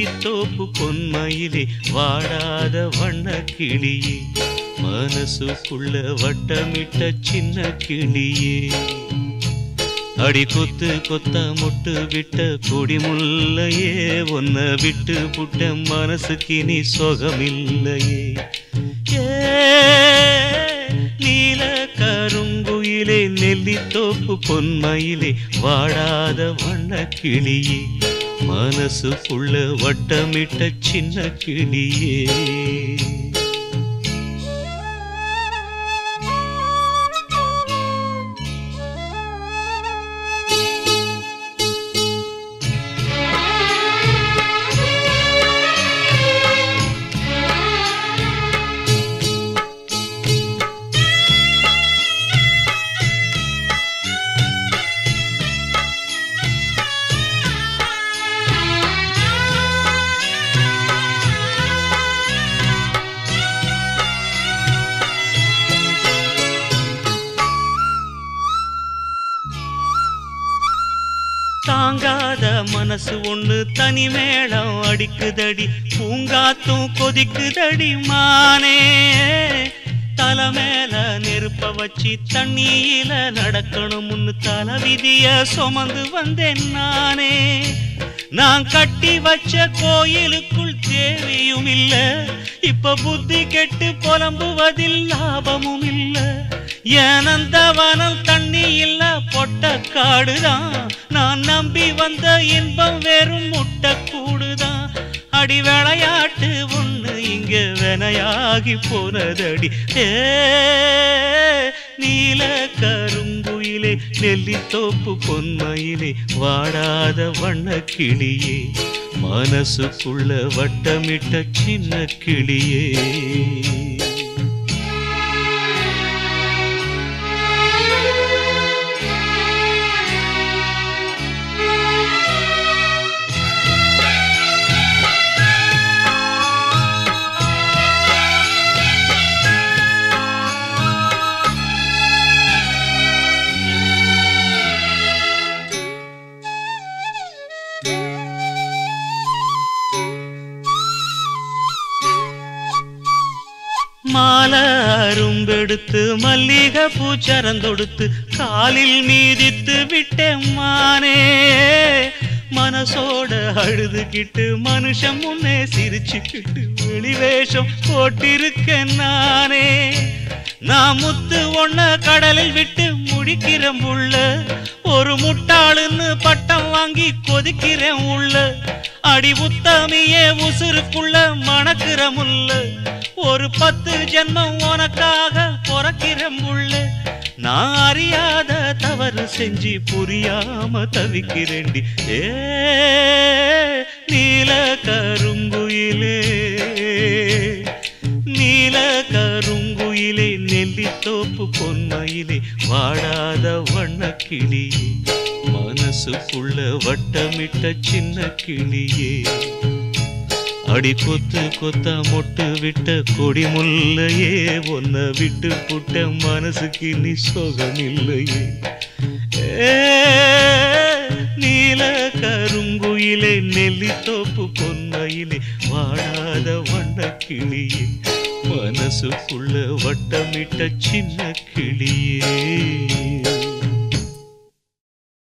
நெல்லித்தோப்பு பொன்மயிலே வாடாத வண்ண கிளியே மனசுக்குள்ள வட்டமிட்ட சின்ன கிளியே அடி கொத்து கொத்த முட்டு விட்ட கொடிமுல்லையே உன்னை விட்டு புட்ட மனசுக்கு நீ சொகமில்லையே நீல கருங்குயிலே நெல்லித்தோப்பு பொன்மயிலே வாடாத வண்ண கிளியே மனசுக்குள்ள வட்டமிட்ட சின்ன கிளியே தாங்காத மனசு ஒண்ணு தனி மேளம் அடிக்குதடி பூங்காத்தும் கொதிக்குதடி மானே தலை மேல நெருப்ப வச்சு தண்ணியில நடக்கணும்னு தலை விதிய சுமந்து வந்தேன் நானே நான் கட்டி வச்ச கோயிலுக்குள் தேவியும் இல்ல இப்ப புத்தி கெட்டு புலம்புவதில் லாபமும் இல்ல ஏனந்தவனம் தண்ணி இல்ல பொட்ட காடுதான் நான் நம்பி வந்த இன்பம் வெறும் முட்டை கூடுதான் அடி விளையாட்டு ஒண்ணு இங்க வினையாகி போனதடி நீல கருங்குயிலே நெல்லித்தோப்பு பொன்மயிலே வாடாத வண்ண கிளியே மனசுக்குள்ள வட்டமிட்ட சின்ன கிளியே மாலை அரும்பெடுத்து மல்லிகை பூச்சரந்தொடுத்து காலில் மீதித்து விட்டேன் மானே மனசோட அழுதுகிட்டு மனுஷன் முன்னே சிரிச்சுக்கிட்டு வெளிவேஷம் போட்டிருக்கேன் நானே நான் முத்து ஒன்ன கடலில் விட்டு முடிக்கிறேன் உள்ள ஒரு முட்டாளுன்னு பட்டம் வாங்கி கொதிக்கிறேன் உள்ள அடி உத்தமியே உசுருக்குள்ள மணக்கிற முல்ல ஒரு 10 ஜென்மம் உனக்காக பொறக்கிறேன் உள்ள நான் அறியாத தவறு செஞ்சு புரியாம தவிக்கிறேன்டி நீல கருங்குயிலே நீல கருங்குயிலே நெல்லித்தோப்பு பொன்மயிலே வாடாத வண்ண கிளியே மனசுக்குள்ள வட்டமிட்ட சின்ன கிளியே அடி கொத்து கொத்த மொட்டு விட்ட கொடிமுல்லையே உன்னை விட்டு புட்ட மனசுக்கு நீ சொகமில்லையே நீல கருங்குயிலே நெல்லித்தோப்பு பொன்மயிலே வாடாத வண்ண கிளியே மனசுக்குள்ள வட்டமிட்ட சின்ன கிளியே